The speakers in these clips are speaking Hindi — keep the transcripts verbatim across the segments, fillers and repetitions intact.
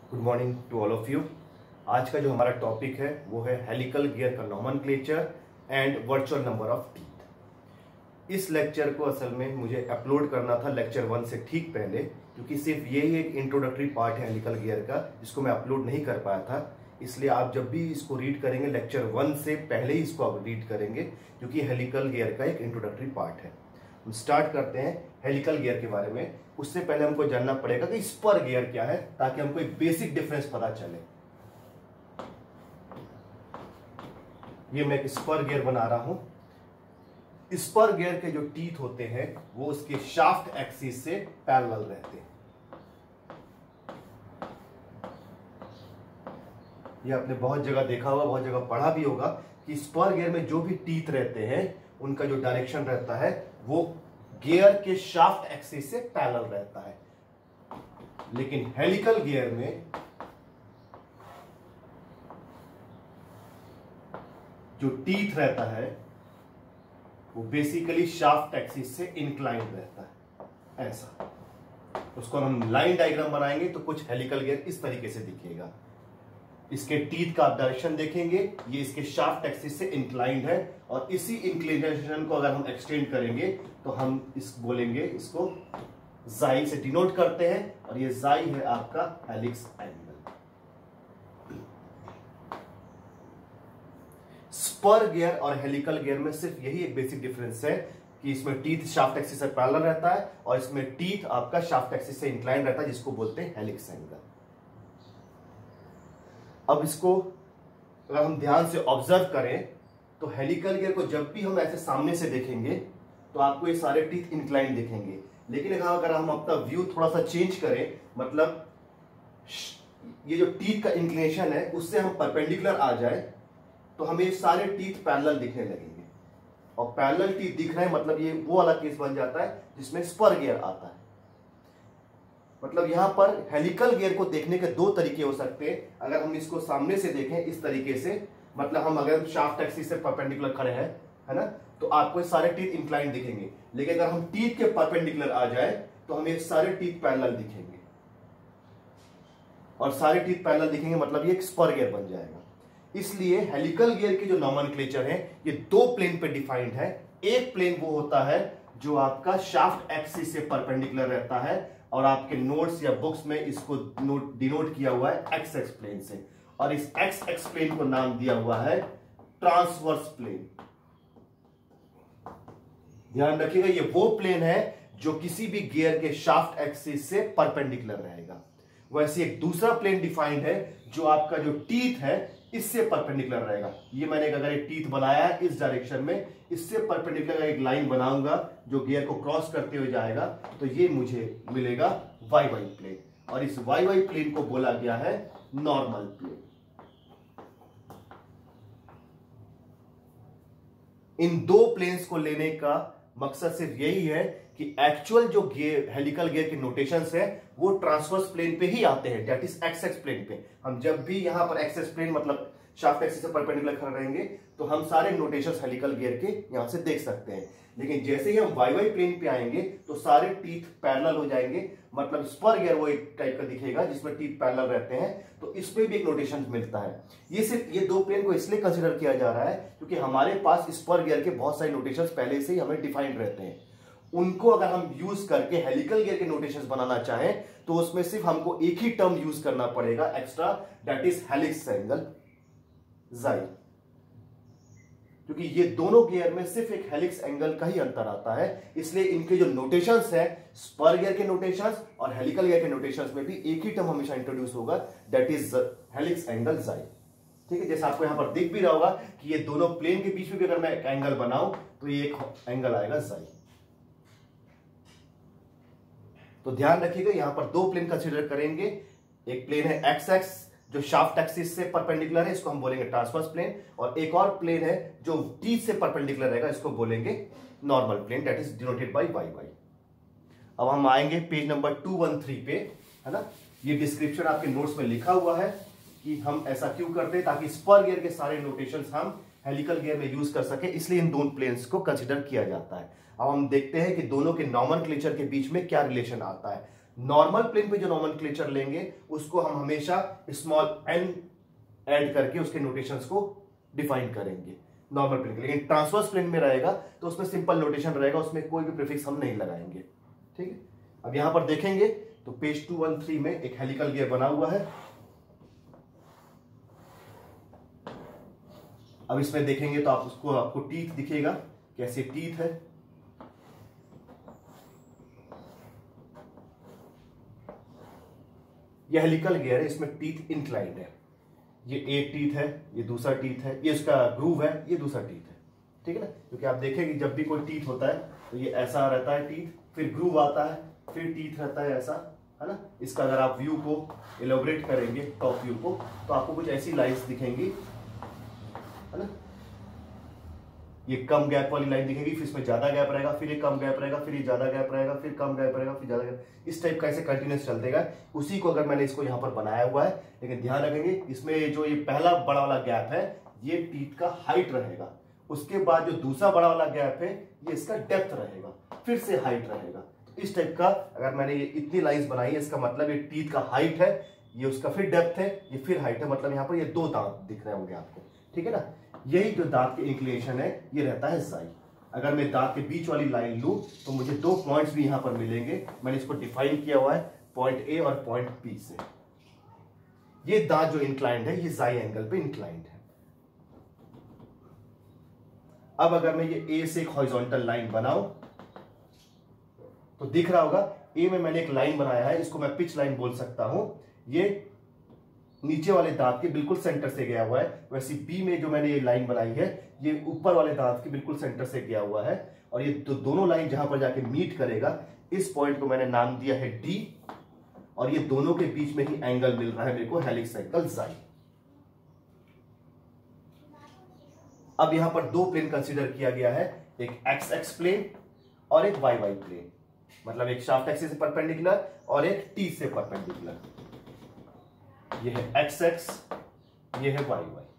Good morning to all of you. आज का जो हमारा टॉपिक है वो है हेलिकल गियर का nomenclature and virtual number of teeth. इस लेक्चर को असल में मुझे अपलोड करना था लेक्चर वन से ठीक पहले, क्योंकि सिर्फ यही एक इंट्रोडक्टरी पार्ट है हेलिकल गियर का जिसको मैं अपलोड नहीं कर पाया था। इसलिए आप जब भी इसको रीड करेंगे लेक्चर वन से पहले ही इसको आप रीड करेंगे, क्योंकि हेलिकल गियर का एक इंट्रोडक्टरी पार्ट है। हम स्टार्ट करते हैं हेलिकल गियर के बारे में। उससे पहले हमको जानना पड़ेगा कि स्पर गियर क्या है, ताकि हमको एक बेसिक डिफरेंस पता चले। ये मैं एक स्पर गियर बना रहा हूं। स्पर गियर के जो टीथ होते हैं वो उसके शाफ्ट एक्सिस से पैरेलल रहते हैं। ये आपने बहुत जगह देखा होगा, बहुत जगह पढ़ा भी होगा कि स्पर गियर में जो भी टीथ रहते हैं उनका जो डायरेक्शन रहता है वो गियर के शाफ्ट एक्सिस से पैरेलल रहता है। लेकिन हेलिकल गियर में जो टीथ रहता है वो बेसिकली शाफ्ट एक्सिस से इंक्लाइंड रहता है। ऐसा उसको हम लाइन डायग्राम बनाएंगे तो कुछ हेलिकल गियर इस तरीके से दिखेगा। इसके टीथ का आप डायरेक्शन देखेंगे, ये इसके शाफ्ट एक्सिस से इंक्लाइंड है, और इसी इंक्लिनेशन को अगर हम एक्सटेंड करेंगे तो हम इस बोलेंगे, इसको जाई से डिनोट करते हैं, और ये जाई है आपका हेलिक्स एंगल। स्पर गियर और हेलिकल गियर में सिर्फ यही एक बेसिक डिफरेंस है कि इसमें टीथ शाफ्ट एक्सिस से पैरेलल रहता है और इसमें टीथ आपका शाफ्ट एक्सिस से इंक्लाइंड रहता है, जिसको बोलते हैं हेलिक्स एंगल। अब इसको अगर हम ध्यान से ऑब्जर्व करें तो हेलिकल गियर को जब भी हम ऐसे सामने से देखेंगे तो आपको ये सारे टीथ इंक्लाइन दिखेंगे। लेकिन अगर हम अपना व्यू थोड़ा सा चेंज करें, मतलब ये जो टीथ का इंक्लिनेशन है उससे हम परपेंडिकुलर आ जाए तो हमें ये सारे टीथ पैरेलल दिखने लगेंगे, और पैरेलल टीथ दिख रहे हैं मतलब ये वो वाला केस बन जाता है जिसमें स्पर गियर आता है। मतलब यहां पर हेलिकल गियर को देखने के दो तरीके हो सकते हैं। अगर हम इसको सामने से देखें इस तरीके से, मतलब हम अगर शाफ्ट एक्सिस से परपेंडिकुलर खड़े हैं, है ना, तो आपको सारे टीथ इंक्लाइन दिखेंगे। लेकिन अगर हम टीथ के परपेंडिकुलर आ जाए तो हमें सारे टीथ पैरेलल दिखेंगे, और सारे टीथ पैरेलल दिखेंगे मतलब ये एक स्पर गियर बन जाएगा। इसलिए हेलिकल गियर के जो नॉमेनक्लेचर है ये दो प्लेन पे डिफाइंड है। एक प्लेन वो होता है जो आपका शाफ्ट एक्सिस से परपेंडिकुलर रहता है, और आपके नोट्स या बुक्स में इसको नोट डिनोट किया हुआ है एक्स एक्स प्लेन से, और इस एक्स एक्स प्लेन को नाम दिया हुआ है ट्रांसवर्स प्लेन। ध्यान रखिएगा ये वो प्लेन है जो किसी भी गियर के शाफ्ट एक्सिस से परपेंडिकुलर रहेगा। वैसे एक दूसरा प्लेन डिफाइंड है जो आपका जो टीथ है इससे परपेंडिकुलर रहेगा। ये मैंने अगर एक टीथ बनाया है इस डायरेक्शन में, इससे परपेंडिकुलर एक लाइन बनाऊंगा जो गियर को क्रॉस करते हुए जाएगा, तो ये मुझे मिलेगा वाई वाई प्लेन, और इस वाई वाई प्लेन को बोला गया है नॉर्मल प्लेन। इन दो प्लेन्स को लेने का मकसद सिर्फ यही है कि एक्चुअल जो गियर हेलिकल गियर के नोटेशंस है वो ट्रांसवर्स प्लेन पे ही आते हैं, that is X X plane पे। हम जब भी यहां पर एक्स एक्स प्लेन मतलब शाफ्ट एक्सिस से परपेंडिकुलर खड़े रहेंगे तो हम सारे नोटेशंस हेलिकल गियर के यहां से देख सकते हैं। लेकिन जैसे ही हम वाई वाई प्लेन पे आएंगे तो सारे टीथ पैरेलल हो जाएंगे, मतलब स्पर गियर वो एक टाइप का दिखेगा जिसमें टीथ पैरेलल रहते हैं, तो इसमें भी एक नोटेशन मिलता है। ये सिर्फ ये दो प्लेन को इसलिए कंसीडर किया जा रहा है क्योंकि हमारे पास स्पर गियर के बहुत सारे नोटेशंस पहले से ही हमें डिफाइंड रहते हैं। उनको अगर हम यूज करके हेलिकल गियर के नोटेशंस बनाना चाहें तो उसमें सिर्फ हमको एक ही टर्म यूज करना पड़ेगा extra, that is helix angle जाई। क्योंकि ये दोनों गियर में सिर्फ एक हेलिक्स एंगल का ही अंतर आता है, इसलिए इनके जो नोटेशंस है स्पर गियर के नोटेशंस और हेलिकल गियर के नोटेशंस में भी एक ही टर्म हमेशा इंट्रोड्यूस होगा, दैट इज हेलिक्स एंगल जाई। ठीक है, जैसे आपको यहां पर दिख भी रहा होगा कि ये दोनों प्लेन के बीच में भी अगर मैं एक एंगल बनाऊं तो ये एक एंगल आएगा जाई। तो ध्यान रखिएगा यहां पर दो प्लेन कंसीडर करेंगे। एक प्लेन है एक्स एक्स जो शाफ्ट एक्सिस से परपेंडिकुलर है, इसको हम बोलेंगे ट्रांसवर्स प्लेन, और एक और प्लेन है जो टीथ से परपेंडिकुलर रहेगा, इसको बोलेंगे normal plane, that is denoted by Y Y. अब हम आएंगे page number two one three पे, है ना। ये डिस्क्रिप्शन आपके नोट्स में लिखा हुआ है कि हम ऐसा क्यों करते हैं, ताकि स्पर गियर के सारे नोटेशंस हम हेलिकल गियर में यूज कर सके, इसलिए इन दोनों प्लेन्स को कंसीडर किया जाता है। अब हम देखते हैं कि दोनों के नॉमेनक्लेचर के बीच में क्या रिलेशन आता है। नॉर्मल प्लेन पे जो नोमेनक्लेचर लेंगे उसको हम हमेशा स्मॉल एन ऐड करके उसके नोटेशंस को डिफाइन करेंगे नॉर्मल प्लेन के। लेकिन ट्रांसवर्स प्लेन में रहेगा तो उसमें सिंपल नोटेशन रहेगा, उसमें कोई भी प्रीफिक्स हम नहीं लगाएंगे। ठीक है, अब यहां पर देखेंगे तो पेज टू वन थ्री में एक हेलिकल गियर बना हुआ है। अब इसमें देखेंगे तो आप उसको आपको टीथ दिखेगा, कैसे टीथ है। यह हेलिकल गियर है, इसमें टीथ इंक्लाइंड है। ये एक टीथ है, ये दूसरा टीथ है, ये इसका ग्रूव है, ये दूसरा टीथ है। ठीक है ना, क्योंकि आप देखेंगे जब भी कोई टीथ होता है तो ये ऐसा रहता है टीथ, फिर ग्रूव आता है, फिर टीथ रहता है ऐसा, है ना। इसका अगर आप व्यू को एलोबरेट करेंगे टॉप व्यू को तो आपको कुछ ऐसी लाइंस दिखेंगी, है ना। ये कम गैप वाली लाइन दिखेगी, फिर इसमें ज्यादा गैप रहेगा, फिर ये कम गैप रहेगा, फिर ये ज्यादा गैप रहेगा, फिर कम गैप रहेगा, फिर ज्यादा गैप, इस टाइप का ऐसे कंटिन्यूस चलतेगा। उसी को अगर मैंने इसको यहाँ पर बनाया हुआ है, लेकिन ध्यान रखेंगे इसमें जो ये पहला बड़ा वाला गैप है ये टीथ का हाइट रहेगा, उसके बाद जो दूसरा बड़ा वाला गैप है ये इसका डेप्थ रहेगा, फिर से हाइट रहेगा। तो इस टाइप का अगर मैंने ये इतनी लाइंस बनाई है, इसका मतलब ये टीथ का हाइट है, ये उसका फिर डेप्थ है, ये फिर हाइट है, मतलब यहाँ पर ये दो दांत दिख रहे होंगे आपको। ठीक है ना, यही जो दांत के इंक्लिनेशन है ये रहता है जाई। अगर मैं दांत के बीच वाली लाइन लूं तो मुझे दो पॉइंट्स भी यहां पर मिलेंगे, मैंने इसको डिफाइन किया हुआ है पॉइंट ए और पॉइंट बी से। ये दांत जो इंक्लाइंड है ये जाई एंगल पे इंक्लाइंड है। अब अगर मैं ये ए से एक हॉरिजॉन्टल लाइन बनाऊं तो दिख रहा होगा ए में मैंने एक लाइन बनाया है, इसको मैं पिच लाइन बोल सकता हूं। ये नीचे वाले दांत के बिल्कुल सेंटर से गया हुआ है। वैसे बी में जो मैंने ये लाइन बनाई है ये ऊपर वाले दांत के बिल्कुल सेंटर से गया हुआ है, और ये दो, दोनों लाइन जहां पर जाके मीट करेगा इस पॉइंट को मैंने नाम दिया है डी, और ये दोनों के बीच में ही एंगल मिल रहा है मेरे को हेलिक्स एंगल जाई। अब यहां पर दो प्लेन कंसीडर किया गया है, एक एक्स एक्स प्लेन और एक वाई वाई प्लेन, मतलब एक शाफ्ट एक्सिस से परपेंडिकुलर और एक टी से परपेंडिकुलर। ये है एक्स एक्स, ये है वाई वाई।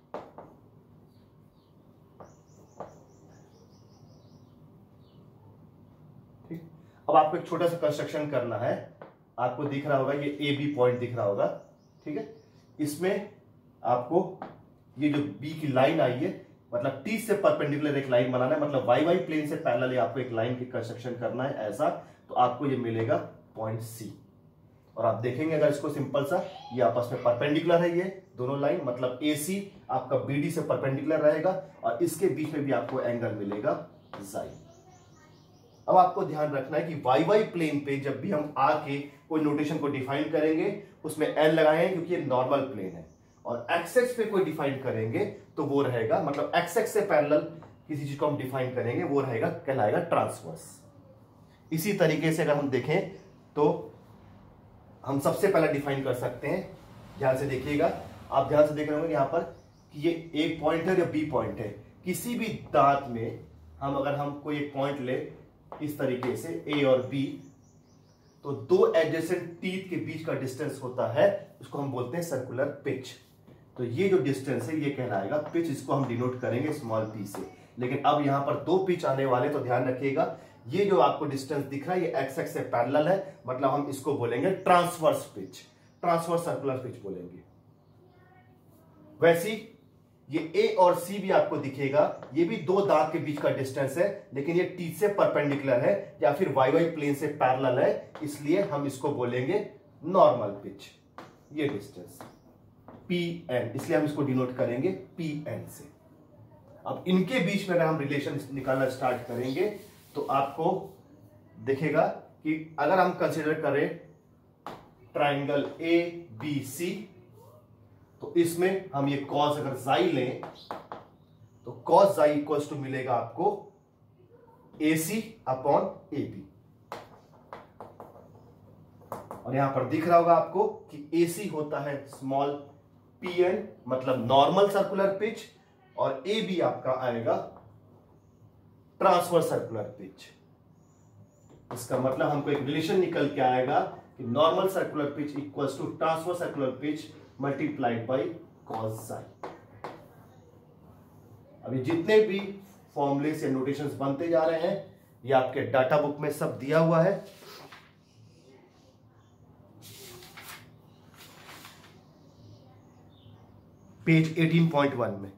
ठीक, अब आपको एक छोटा सा कंस्ट्रक्शन करना है। आपको दिख रहा होगा ये ए बी पॉइंट दिख रहा होगा, ठीक है। इसमें आपको ये जो बी की लाइन आई है, मतलब टी से परपेंडिकुलर एक लाइन बनाना है, मतलब वाई वाई प्लेन से पैरेलल आपको एक लाइन की कंस्ट्रक्शन करना है ऐसा, तो आपको ये मिलेगा पॉइंट सी। और आप देखेंगे अगर इसको सिंपल सा, ये आपस में परपेंडिकुलर है ये दोनों लाइन, मतलब ए सी आपका बी डी से परपेंडिकुलर रहेगा और इसके बीच में भी आपको एंगल मिलेगा जाई। अब आपको ध्यान रखना है कि वाई वाई प्लेन पे जब भी हम आके कोई नोटेशन को डिफाइन करेंगे उसमें एल लगाएंगे क्योंकि ये नॉर्मल प्लेन है, और एक्स एक्स पे कोई डिफाइन करेंगे तो वो रहेगा, मतलब एक्स एक्स से पैरेलल किसी चीज को हम डिफाइन करेंगे वो रहेगा, कहलाएगा ट्रांसवर्स। इसी तरीके से अगर हम देखें तो हम सबसे पहले डिफाइन कर सकते हैं, ध्यान से देखिएगा, आप ध्यान से देख रहे होंगे यहां पर कि ये एक पॉइंट है या बी पॉइंट है। किसी भी दांत में हम अगर हम कोई एक पॉइंट ले इस तरीके से ए और बी, तो दो एडजेसेंट टीथ के बीच का डिस्टेंस होता है, उसको हम बोलते हैं सर्कुलर पिच। तो ये जो डिस्टेंस है ये कहलाएगा पिच, इसको हम डिनोट करेंगे स्मॉल पी से। लेकिन अब यहां पर दो पिच आने वाले, तो ध्यान रखिएगा ये जो आपको डिस्टेंस दिख रहा है ये एक्स एक्स से पैरेलल है, मतलब हम इसको बोलेंगे transverse pitch, transverse circular pitch बोलेंगे। वैसी ये ए और सी भी आपको दिखेगा, ये भी दो दांत के बीच का डिस्टेंस है, लेकिन ये टी से परपेंडिकुलर है या फिर वाई वाई प्लेन से पैरेलल है, इसलिए हम इसको बोलेंगे नॉर्मल पिच। ये डिस्टेंस पी एन, इसलिए हम इसको डिनोट करेंगे पी एन से। अब इनके बीच में अगर हम रिलेशन निकालना स्टार्ट करेंगे तो आपको दिखेगा कि अगर हम कंसीडर करें ट्राइंगल ए बी सी, तो इसमें हम ये कॉस अगर जाई लें तो कॉस जाई इक्वल्स टू मिलेगा आपको ए सी अपॉन ए बी। और यहां पर दिख रहा होगा आपको कि ए सी होता है स्मॉल पी एन, मतलब नॉर्मल सर्कुलर पिच, और ए बी आपका आएगा ट्रांसवर्स सर्कुलर पिच। इसका मतलब हमको एक रिलेशन निकल के आएगा कि normal circular pitch equals to transverse circular pitch multiplied by cos जाई। अभी जितने भी फॉर्मूलेस या नोटेशंस बनते जा रहे हैं ये आपके डाटा बुक में सब दिया हुआ है। पेज अठारह पॉइंट वन में,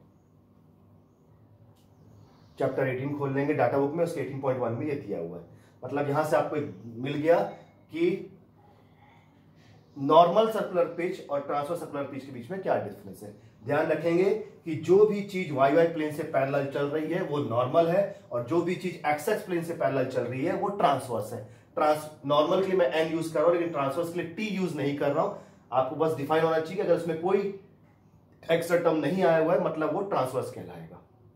चैप्टर अठारह खोल लेंगे डाटा बुक में, उसके अठारह पॉइंट वन में ये दिया हुआ है। मतलब यहां से आपको मिल गया कि नॉर्मल सर्कुलर पिच और ट्रांसवर्स सर्कुलर पिच के बीच में क्या डिफरेंस है। ध्यान रखेंगे कि जो भी चीज वाई वाई प्लेन से पैरेलल चल रही है वो नॉर्मल है, और जो भी चीज एक्स एक्स प्लेन से पैरेलल चल रही है वो ट्रांसवर्स है। ट्रांस नॉर्मल के लिए मैं एन यूज कर रहा हूं, लेकिन ट्रांसवर्स के लिए टी यूज नहीं कर रहा हूं। आपको बस डिफाइन होना चाहिए, अगर उसमें कोई एक्स्ट्रा टर्म नहीं आया हुआ है मतलब वो ट्रांसवर्स कहलाएगा।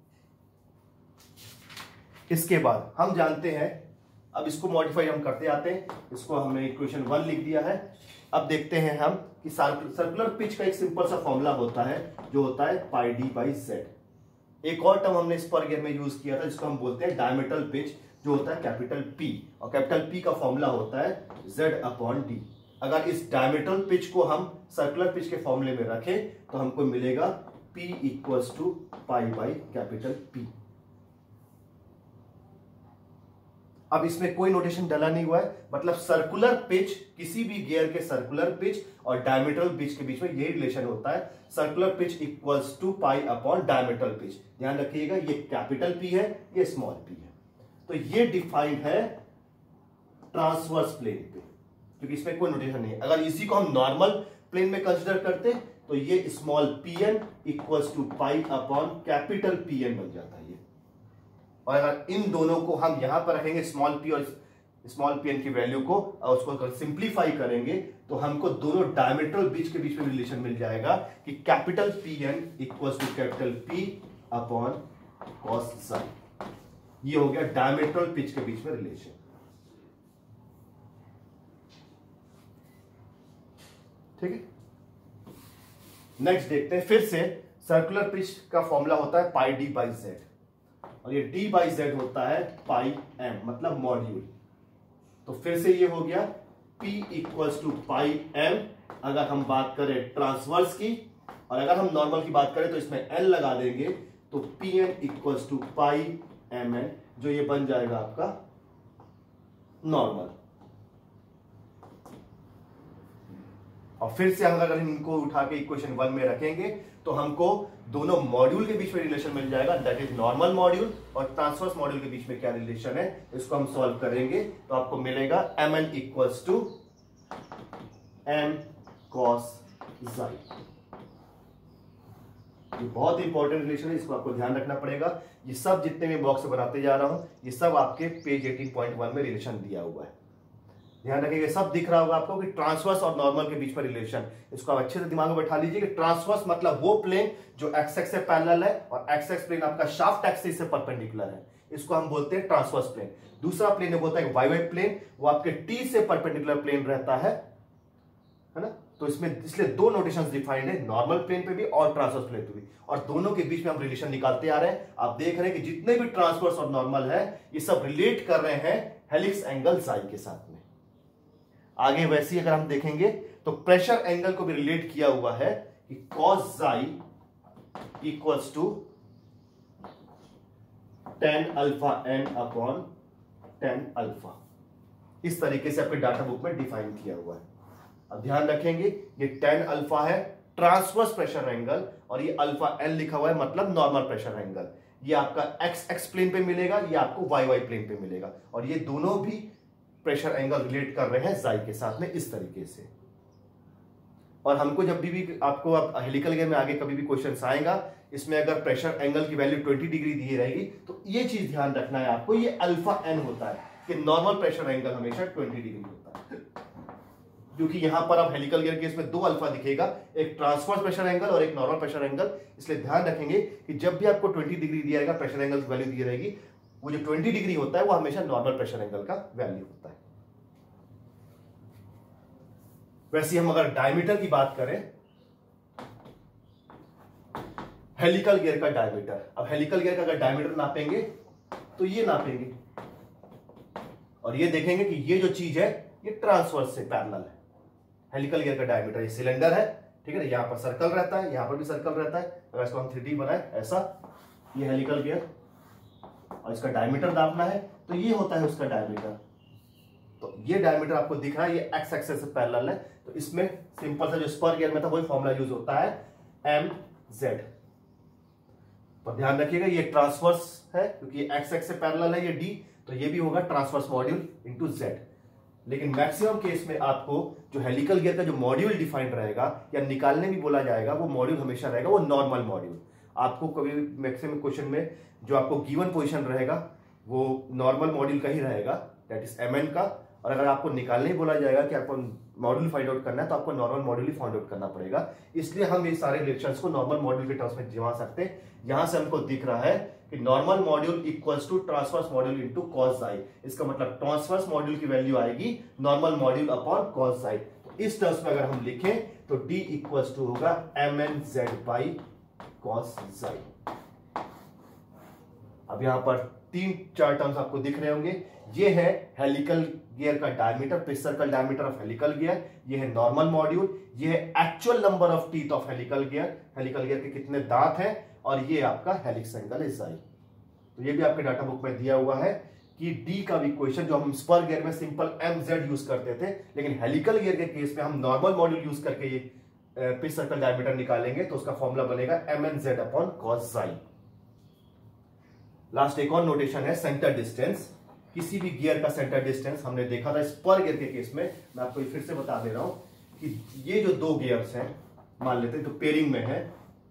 इसके बाद हम जानते हैं, अब इसको मॉडिफाई हम करते आते हैं। इसको हमने इक्वेशन वन लिख दिया है। अब देखते हैं हम कि सर्कुलर पिच का एक सिंपल सा फॉर्मूला होता है जो होता है पाई डी बाई जेड। एक और टर्म हमने इस पर गेम में यूज किया था जिसको हम बोलते हैं डायमीटरल पिच, जो होता है कैपिटल पी, और कैपिटल पी का फॉर्मूला होता है जेड अपॉन डी। अगर इस डायमीटरल पिच को हम सर्कुलर पिच के फॉर्मूले में रखें तो हमको मिलेगा P equals to pi by capital P. अब इसमें कोई नोटेशन डाला नहीं हुआ है, मतलब सर्कुलर पिच, किसी भी गियर के सर्कुलर पिच और डायमीटरल पिच के बीच में यही रिलेशन होता है, circular pitch equals to pi upon diametral pitch. ध्यान रखिएगा ये कैपिटल पी है, ये स्मॉल पी है। तो ये डिफाइंड है ट्रांसवर्स प्लेन पे, क्योंकि इसमें कोई नोटेशन नहीं है। अगर इसी को हम नॉर्मल प्लेन में कंसिडर करते तो ये small P N equals to pi upon capital P N बन जाता है ये। और अगर इन दोनों को हम यहां पर रखेंगे, स्मॉल पी और स्मॉल पी एन की वैल्यू को, और उसको अगर सिंप्लीफाई करेंगे तो हमको दोनों डायमीटरल बीच के बीच में रिलेशन मिल जाएगा कि capital P N equals to capital P upon cos psi. ये हो गया डायमीटरल पिच के बीच में रिलेशन। ठीक है, नेक्स्ट देखते हैं। फिर से सर्कुलर पिच का फॉर्मूला होता है पाई डी बाई जेड, और ये डी बाई जेड होता है पाई एम, मतलब मॉड्यूल। तो फिर से ये हो गया P equals to pi M अगर हम बात करें ट्रांसवर्स की, और अगर हम नॉर्मल की बात करें तो इसमें L लगा देंगे तो P N equals to pi M N, जो ये बन जाएगा आपका नॉर्मल। और फिर से अगर हम इनको उठा के इक्वेशन वन में रखेंगे तो हमको दोनों मॉड्यूल के बीच में रिलेशन मिल जाएगा, दैट इज नॉर्मल मॉड्यूल और ट्रांसवर्स मॉड्यूल के बीच में क्या रिलेशन है, इसको हम सॉल्व करेंगे तो आपको मिलेगा M N equals to M cos psi. ये बहुत इंपॉर्टेंट रिलेशन है, इसको आपको ध्यान रखना पड़ेगा। ये सब जितने भी बॉक्स बनाते जा रहा हूं ये सब आपके पेज अठारह पॉइंट वन में रिलेशन दिया हुआ है। ध्यान रखिएगा, सब दिख रहा होगा आपको कि ट्रांसवर्स और नॉर्मल के बीच में रिलेशन। इसको आप अच्छे से दिमाग में बैठा लीजिए कि ट्रांसवर्स मतलब वो प्लेन जो एक्स एक्स से पैरेलल है और एक्स एक्स प्लेन आपका शाफ्ट एक्सिस से परपेंडिकुलर है, इसको हम बोलते हैं ट्रांसवर्स प्लेन। दूसरा प्लेन होता है वाई वाई प्लेन, वो आपके टी से परपेंडिकुलर प्लेन रहता है, है ना। तो इसमें इसलिए दो नोटेशंस डिफाइंड है, नॉर्मल प्लेन पे भी और ट्रांसवर्स प्लेन पे भी, और दोनों के बीच में हम रिलेशन निकालते आ रहे हैं। आप देख रहे हैं कि जितने भी ट्रांसवर्स और नॉर्मल है ये सब रिलेट कर रहे हैं हेलिक्स एंगल साई के साथ में। आगे वैसे ही अगर हम देखेंगे तो प्रेशर एंगल को भी रिलेट किया हुआ है कि cos psi equals to tan alpha N upon tan alpha. इस तरीके से आपके डाटा बुक में डिफाइन किया हुआ है। अब ध्यान रखेंगे ये टेन अल्फा है ट्रांसवर्स प्रेशर एंगल, और ये अल्फा एन लिखा हुआ है मतलब नॉर्मल प्रेशर एंगल। ये आपका एक्स एक्स प्लेन पे मिलेगा, ये आपको वाई वाई प्लेन पे मिलेगा, और ये दोनों भी प्रेशर एंगल रिलेट कर रहे हैं जाई के साथ में इस तरीके से। और हमको जब भी, भी आपको आप हेलिकल गेयर में आगे कभी भी क्वेश्चन आएगा, इसमें अगर प्रेशर एंगल की वैल्यू बीस डिग्री दी रहेगी तो ये चीज ध्यान रखना है आपको, ये अल्फा एन होता है कि नॉर्मल प्रेशर एंगल हमेशा बीस डिग्री होता है। क्योंकि यहां पर अब हेलिकल गियर केस में दो अल्फा दिखेगा, एक ट्रांसवर्स प्रेशर एंगल और एक नॉर्मल प्रेशर एंगल। इसलिए ध्यान रखेंगे कि जब भी आपको बीस डिग्री दिया जाएगा प्रेशर एंगल की वैल्यू दी रहेगी, वो जो बीस डिग्री होता है वो हमेशा नॉर्मल प्रेशर एंगल का वैल्यू होता है। वैसे हम अगर डायमीटर की बात करें, हेलिकल गियर का डायमीटर, अब हेलिकल गियर का अगर डायमीटर नापेंगे तो ये नापेंगे और ये देखेंगे कि ये जो चीज है ये ट्रांसवर्स से पैरेलल है। हेलिकल गियर का डायमीटर ये सिलेंडर है, ठीक है ना, यहां पर सर्कल रहता है, यहां पर भी सर्कल रहता है। अगर इसको हम थ्री डी बनाए ऐसा, ये हेलिकल गियर और इसका डायमीटर नापना है तो ये होता है उसका डायमीटर। तो ये डायमीटर आपको दिख रहा है, ये एक्स एक्सिस से पैरेलल है। तो इसमें सिंपल सा जो स्पर गियर में था वही फॉर्मूला यूज होता है, एम जेड। पर ध्यान रखिएगा ये ट्रांसवर्स है क्योंकि एक्स एक्स से पैरेलल है ये डी, तो ये भी होगा ट्रांसवर्स मॉड्यूल इनटू जेड। लेकिन मैक्सिमम केस में आपको जो हेलिकल गियर का जो मॉड्यूल डिफाइंड रहेगा या निकालने भी बोला जाएगा, वो मॉड्यूल हमेशा रहेगा वो नॉर्मल मॉड्यूल। आपको कभी मैक्सिमम क्वेश्चन में जो आपको गिवन पोजीशन रहेगा वो नॉर्मल मॉड्यूल का ही रहेगा, दैट इज एमएन का। और अगर आपको निकालने ही बोला जाएगा कि आपको मॉड्यूल फाइंड आउट करना है तो आपको नॉर्मल मॉड्यूल ही फाइंड आउट करना पड़ेगा। इसलिए हम ये सारे रिलेशंस को नॉर्मल मॉड्यूल के टर्म्स में जमा सकते हैं। यहां से हमको दिख रहा है कि normal module equals to transverse module into cos psi. इसका मतलब ट्रांसवर्स मॉड्यूल की वैल्यू आएगी normal module upon cos psi. तो इस टर्म्स में अगर हम लिखें तो डी इक्वल्स टू होगा M N Z by cos psi. अब यहां पर तीन चार टर्म्स आपको दिख रहे होंगे। ये है हेलिकल गियर का diameter, pitch circle diameter of helical gear. ये है नॉर्मल मॉड्यूल। ये है actual number of teeth of helical gear, helical gear के कितने दांत हैं। और ये आपका हेलिक्स एंगल इज आई। तो ये भी आपके डाटा बुक में दिया हुआ है कि डी का भी इक्वेशन जो हम स्पर गियर में सिंपल एम जेड यूज करते थे, लेकिन हेलिकल गियर के केस में हम नॉर्मल मॉड्यूल यूज करके ये पिच सर्कल डायमीटर निकालेंगे तो उसका फॉर्मूला बनेगा M N Z upon cos psi. Last एक और नोटेशन है सेंटर डिस्टेंस। किसी भी गियर का सेंटर डिस्टेंस हमने देखा था स्पर गियर के केस में, मैं आपको फिर से बता दे रहा हूं कि ये जो दो गियर्स हैं मान लेते हैं तो पेयरिंग में है,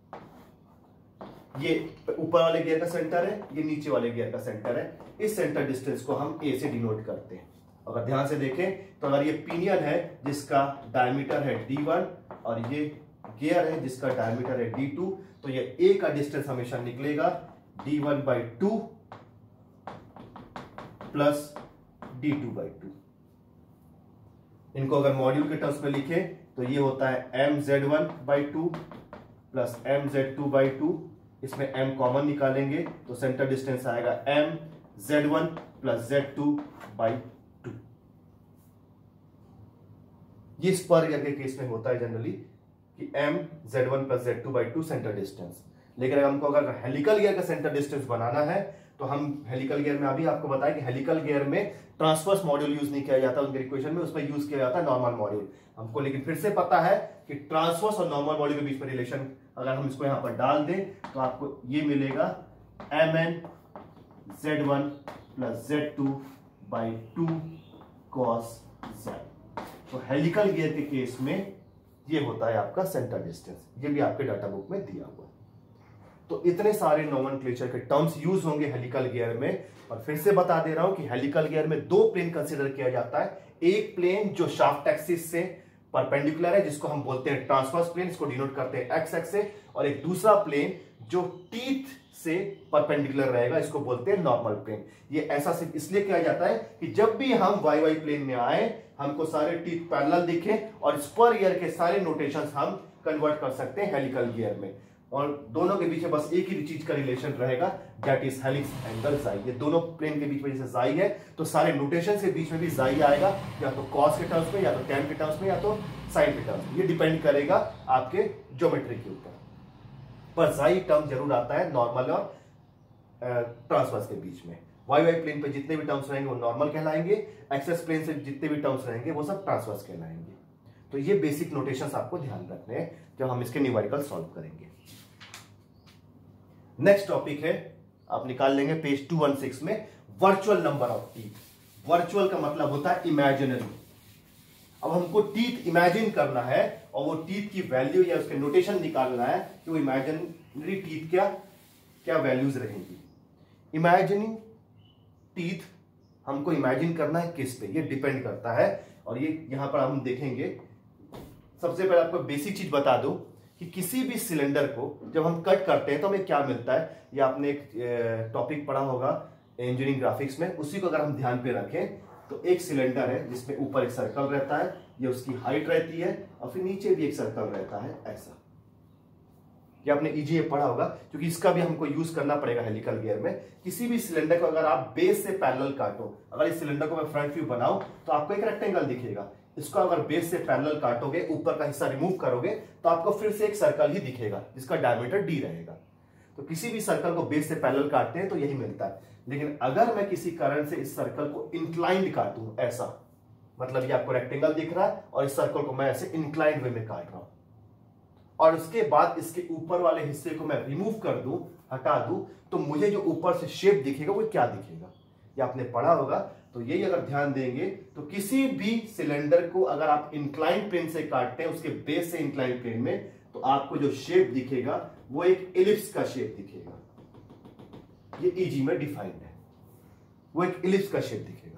ये ऊपर वाले गियर का सेंटर है, ये नीचे वाले गियर का सेंटर है। इस सेंटर डिस्टेंस को हम ए से डिनोट करते हैं। अगर ध्यान से देखें तो अगर ये पिनियन है जिसका डायमीटर है डी वन और ये गियर है जिसका डायमीटर है डी टू, तो ये ए का डिस्टेंस हमेशा निकलेगा D one by two plus D two by two. इनको अगर मॉड्यूल के टर्म्स में लिखे तो ये होता है M Z one by two plus M Z two by two. इसमें m कॉमन निकालेंगे तो सेंटर डिस्टेंस आएगा m Z one plus Z two by two. ये स्पर गियर के केस में होता है जनरली कि m Z one plus Z two by two centre distance. लेकिन हमको अगर हेलिकल गियर का सेंटर डिस्टेंस बनाना है तो हम हेलिकल गियर में अभी आपको बताया कि हेलिकल गियर में ट्रांसवर्स मॉड्यूल यूज नहीं किया जाता उनके इक्वेशन में, उसमें यूज किया जाता है नॉर्मल मॉड्यूल हमको। लेकिन फिर से पता है कि ट्रांसवर्स और नॉर्मल मॉड्यूल के बीच में रिलेशन अगर हम इसको यहां पर डाल दें तो आपको ये मिलेगा M N Z one plus Z two by two cos Z. तो हेलिकल गियर के केस में ये होता है आपका सेंटर डिस्टेंस। ये भी आपके डाटा बुक में दिया हुआ है। तो इतने सारे नोमेनक्लेचर के टर्म्स यूज होंगे हेलिकल गियर में। और फिर से बता दे रहा हूं कि हेलिकल गियर में दो प्लेन कंसीडर किया जाता है। एक प्लेन जो शाफ्ट एक्सिस से परपेंडिकुलर है जिसको हम बोलते हैं ट्रांसवर्स प्लेन, इसको डिनोट करते हैं एक्स एक्स से। और एक दूसरा प्लेन जो टीथ से परपेंडिकुलर रहेगा, इसको बोलते हैं नॉर्मल प्लेन। ये ऐसा सिर्फ इसलिए किया जाता है कि जब भी हम वाई वाई प्लेन में आए हमको सारे टीथ पैरेलल दिखे और स्पर गियर के सारे नोटेशंस हम कन्वर्ट कर सकते हैं हेलिकल गियर में। और दोनों के बीच में बस एक ही चीज का रिलेशन रहेगा, दैट इज हेलिक्स एंगल जाई। ये दोनों प्लेन के बीच में जैसे जाई है तो सारे नोटेशन के बीच में भी जाई आएगा, या तो कॉस के टर्म्स में, या तो टैन के टर्म्स में, या तो साइन के टर्म्स में। ये डिपेंड करेगा आपके ज्योमेट्री के ऊपर। पर जाई टर्म जरूर आता है नॉर्मल और ट्रांसवर्स के बीच में। वाई वाई प्लेन पे जितने भी टर्म्स रहेंगे वो नॉर्मल कहलाएंगे, एक्सेस प्लेन से जितने भी टर्म्स रहेंगे वो सब ट्रांसवर्स कहलाएंगे। तो ये बेसिक नोटेशंस आपको ध्यान रखने हैं जब हम इसके न्यूमेरिकल सॉल्व करेंगे। नेक्स्ट टॉपिक है, आप निकाल लेंगे पेज टू वन सिक्स में, virtual number of teeth. Virtual का मतलब होता है इमेजिनरी। अब हमको टीथ इमेजिन करना है और वो टीथ की वैल्यू या उसके नोटेशन निकालना है कि वो इमेजिनरी टीथ क्या क्या वैल्यूज रहेंगी। इमेजिनिंग टीथ हमको इमेजिन करना है किस पे, ये डिपेंड करता है। और ये यहां पर हम देखेंगे, सबसे पहले आपको बेसिक चीज बता दूं कि किसी भी सिलेंडर को जब हम कट करते हैं तो हमें क्या मिलता है। ये आपने एक टॉपिक पढ़ा होगा इंजीनियरिंग ग्राफिक्स में, उसी को अगर हम ध्यान पे रखें तो एक सिलेंडर है जिसमें ऊपर एक सर्कल रहता है, ये उसकी हाइट रहती है, और फिर नीचे भी एक सर्कल रहता है ऐसा। ये आपने ईजी पढ़ा होगा क्योंकि इसका भी हमको यूज करना पड़ेगा हेलिकल गियर में। किसी भी सिलेंडर को अगर आप बेस से पैरेलल काटो, अगर इस सिलेंडर को मैं फ्रंट व्यू बनाऊं तो आपको एक रेक्टेंगल दिखेगा। इसको अगर बेस से पैरेलल काटोगे, ऊपर का हिस्सा रिमूव करोगे तो आपको फिर से एक सर्कल ही दिखेगा जिसका डायमीटर डी रहेगा। तो किसी भी सर्कल को बेस से पैरेलल काटते हैं तो यही मिलता है। लेकिन अगर मैं किसी कारण से इस सर्कल को इंक्लाइंड काटूं ऐसा, मतलब ये आपको रेक्टेंगल दिख रहा है और इस सर्कल को मैं ऐसे इंक्लाइंड वे में काट रहा हूं, और उसके बाद इसके ऊपर वाले हिस्से को मैं रिमूव कर दूं, हटा दूं, तो मुझे जो ऊपर से शेप दिखेगा वो क्या दिखेगा, ये आपने पढ़ा होगा। तो यही अगर ध्यान देंगे तो किसी भी सिलेंडर को अगर आप इंक्लाइन प्लेन से काटते हैं, उसके बेस से इंक्लाइन प्लेन में, तो आपको जो शेप दिखेगा वो एक इलिप्स का शेप दिखेगा। ये ईजी में डिफाइंड है, वो एक इलिप्स का शेप दिखेगा।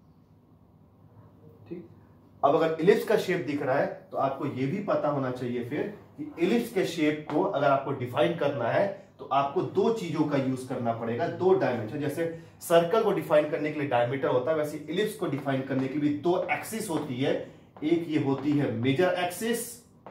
ठीक, अब अगर इलिप्स का शेप दिख रहा है तो आपको यह भी पता होना चाहिए फिर कि इलिप्स के शेप को अगर आपको डिफाइन करना है तो आपको दो चीजों का यूज करना पड़ेगा, दो डायमेंशन। जैसे सर्कल को डिफाइन करने के लिए डायमीटर होता है, वैसे इलिप्स को डिफाइन करने के लिए दो एक्सिस होती है। एक ये होती है मेजर एक्सिस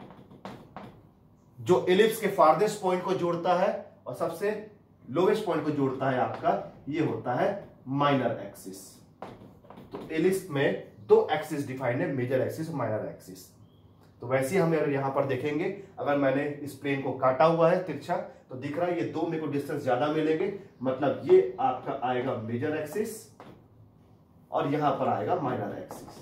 जो इलिप्स के फार्देस्ट पॉइंट को जोड़ता है, और सबसे लोवेस्ट पॉइंट को जोड़ता है आपका ये होता है माइनर एक्सिस। तो इलिप्स में दो एक्सिस डिफाइंड है, मेजर एक्सिस और माइनर एक्सिस। तो वैसे ही हम यहां पर देखेंगे, अगर मैंने इस प्लेन को काटा हुआ है तिरछा तो दिख रहा है ये दो मेरे को डिस्टेंस ज्यादा मिलेंगे, मतलब ये आपका आएगा मेजर एक्सिस और यहां पर आएगा माइनर एक्सिस।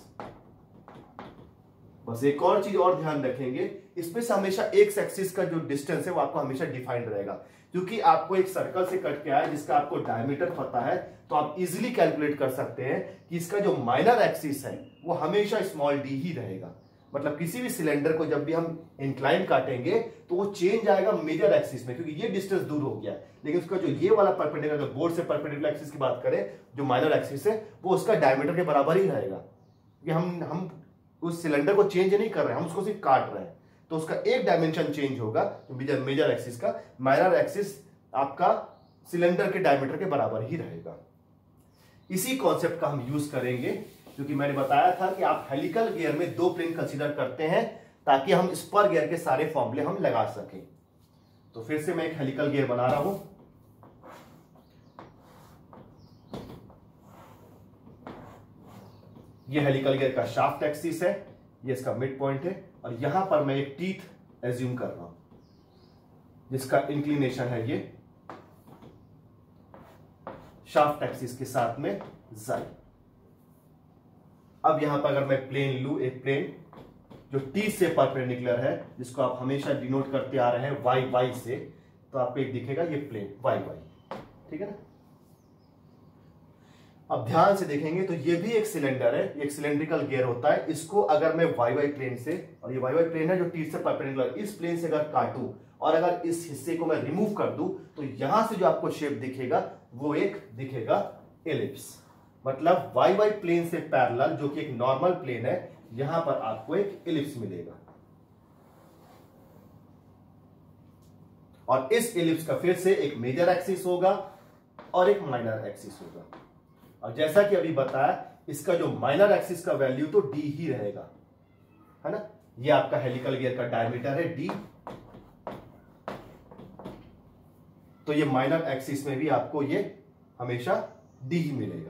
बस एक और चीज और ध्यान रखेंगे, इसमें से हमेशा एक्स एक्सिस का जो डिस्टेंस है वो आपको हमेशा डिफाइंड रहेगा, क्योंकि आपको एक सर्कल से कट के आया जिसका आपको डायमीटर पता है, तो आप इजीली कैलकुलेट कर सकते हैं कि इसका जो माइनर एक्सिस है वो हमेशा स्मॉल डी ही रहेगा। मतलब किसी भी सिलेंडर को जब भी हम इंक्लाइन काटेंगे तो वो चेंज आएगा मेजर एक्सिस में, क्योंकि ये डिस्टेंस दूर हो गया, लेकिन उसका जो ये वाला परपेंडिकुलर, अगर बोर्ड से परपेंडिकुलर एक्सिस की बात करें, जो माइनर एक्सिस है वो उसका डायमीटर के बराबर ही रहेगा। कि हम हम उस सिलेंडर को चेंज नहीं कर रहे हैं, हम उसको सिर्फ काट रहे हैं, तो उसका एक डायमेंशन चेंज होगा मेजर मेजर एक्सिस का, माइनर एक्सिस आपका सिलेंडर के डायमीटर के बराबर ही रहेगा। इसी कॉन्सेप्ट का हम यूज करेंगे, क्योंकि मैंने बताया था कि आप हेलिकल गियर में दो प्लेन कंसीडर करते हैं ताकि हम स्पर गियर के सारे फॉर्मूले हम लगा सकें। तो फिर से मैं एक हेलिकल गियर बना रहा हूं। ये हेलिकल गियर का शाफ्ट एक्सिस है, ये इसका मिड पॉइंट है, और यहां पर मैं एक टीथ एज्यूम कर रहा हूं जिसका इंक्लिनेशन है ये शाफ्ट एक्सिस के साथ में जाई। अब यहां पर अगर मैं प्लेन लू, एक प्लेन जो टी से परपेंडिकुलर है, जिसको आप हमेशा डिनोट करते आ रहे हैं वाई वाई से, तो आपको एक दिखेगा ये प्लेन वाई वाई, ठीक है ना। अब ध्यान से देखेंगे तो ये भी एक सिलेंडर है, एक सिलेंड्रिकल गियर होता है। इसको अगर मैं वाई वाई प्लेन से, और ये वाई वाई प्लेन है जो टी से परपेंडिकुलर, इस प्लेन से अगर काटूं और अगर इस हिस्से को मैं रिमूव कर दूं तो यहां से जो आपको शेप दिखेगा वो एक दिखेगा एलिप्स। मतलब वाई वाई प्लेन से पैरेलल, जो कि एक नॉर्मल प्लेन है, यहां पर आपको एक एलिप्स मिलेगा। और इस एलिप्स का फिर से एक मेजर एक्सिस होगा और एक माइनर एक्सिस होगा। और जैसा कि अभी बताया, इसका जो माइनर एक्सिस का वैल्यू तो डी ही रहेगा, है ना। ये आपका हेलिकल गियर का डायमीटर है डी, तो ये माइनर एक्सिस में भी आपको ये हमेशा डी ही मिलेगा।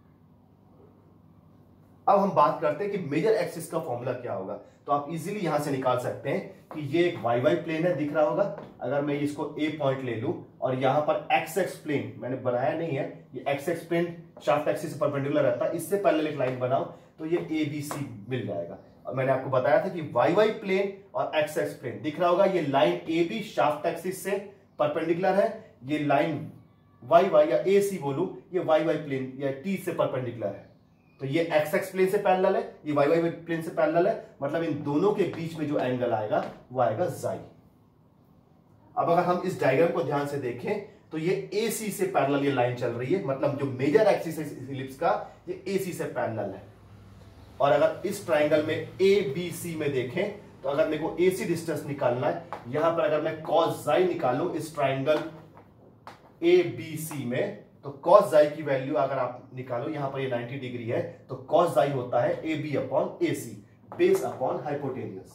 अब हम बात करते हैं कि मेजर एक्सिस का फॉर्मूला क्या होगा। तो आप इजीली यहां से निकाल सकते हैं कि ये एक वाई वाई प्लेन है, दिख रहा होगा। अगर मैं इसको ए पॉइंट ले लूं और यहां पर एक्स एक्स प्लेन मैंने बनाया नहीं है, ये X X plane shaft axis से परपेंडिकुलर रहता है, इससे पैरेलल एक लाइन बनाओ तो ये ए बी सी मिल जाएगा। और मैंने आपको बताया था कि वाई वाई प्लेन और एक्स एक्स प्लेन दिख रहा होगा, ये line A B shaft axis से परपेंडिकुलर है, ये लाइन वाई वाई या ए सी बोलूं, ये वाई वाई प्लेन या टी से परपेंडिकुलर है। तो ये एक्स एक्स प्लेन से पैरेलल है, ये वाई वाई प्लेन से पैरेलल है, मतलब इन दोनों के बीच में जो एंगल आएगा वो आएगा जाई। अब अगर हम इस डायग्राम को ध्यान से देखें तो ये ए सी से पैरेलल ये लाइन चल रही है, मतलब जो मेजर एक्सिस है इस इलिप्स का, ये ए सी से पैरेलल है। और अगर इस ट्राइंगल में ए बी सी में देखें तो अगर मेरे को ए सी डिस्टेंस निकालना है, यहां पर अगर मैं कॉस जाई निकालूं इस ट्राइंगल ए बी सी में, तो कॉस जाई की वैल्यू अगर आप निकालो, यहां पर ये नब्बे डिग्री है, तो कॉस जाई होता है A B upon A C, base upon hypotenuse.